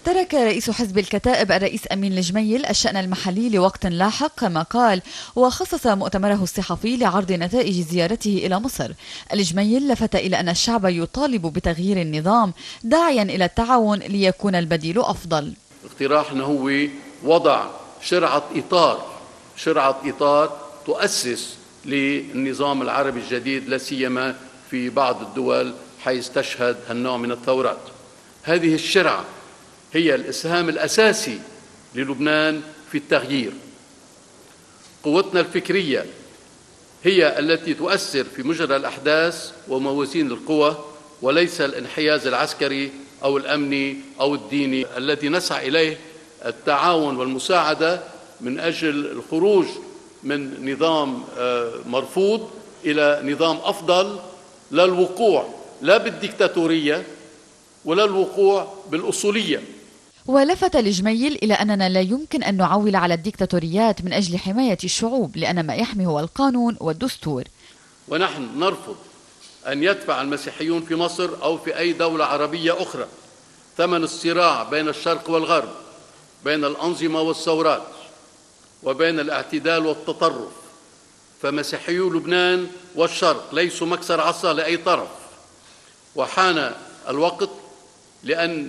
ترك رئيس حزب الكتائب الرئيس أمين الجميل الشأن المحلي لوقت لاحق كما قال، وخصص مؤتمره الصحفي لعرض نتائج زيارته إلى مصر. الجميل لفت إلى أن الشعب يطالب بتغيير النظام، داعيا إلى التعاون ليكون البديل أفضل. اقتراحنا هو وضع شرعة إطار تؤسس للنظام العربي الجديد، لا سيما في بعض الدول حيث تشهد هالنوع من الثورات. هذه الشرعة هي الإسهام الأساسي للبنان في التغيير. قوتنا الفكرية هي التي تؤثر في مجرى الأحداث وموازين القوى، وليس الانحياز العسكري أو الأمني أو الديني الذي نسعى إليه التعاون والمساعدة من أجل الخروج من نظام مرفوض إلى نظام أفضل، لا الوقوع لا بالديكتاتورية ولا الوقوع بالأصولية. ولفت الجميل إلى أننا لا يمكن أن نعول على الديكتاتوريات من أجل حماية الشعوب، لأن ما يحمي هو القانون والدستور. ونحن نرفض أن يدفع المسيحيون في مصر أو في أي دولة عربية أخرى ثمن الصراع بين الشرق والغرب، بين الأنظمة والثورات، وبين الاعتدال والتطرف. فمسيحيو لبنان والشرق ليسوا مكسر عصا لأي طرف، وحان الوقت لأن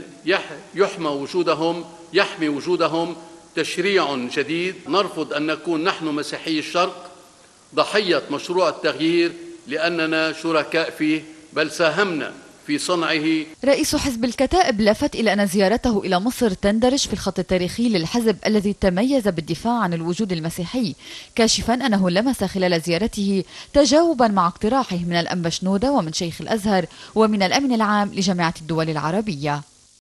يحمي وجودهم تشريع جديد. نرفض أن نكون نحن مسيحي الشرق ضحية مشروع التغيير لأننا شركاء فيه، بل ساهمنا في صنعه. رئيس حزب الكتائب لفت إلى أن زيارته إلى مصر تندرج في الخط التاريخي للحزب الذي تميز بالدفاع عن الوجود المسيحي، كاشفا أنه لمس خلال زيارته تجاوبا مع اقتراحه من الأنبا شنودة ومن شيخ الأزهر ومن الأمين العام لجامعة الدول العربية.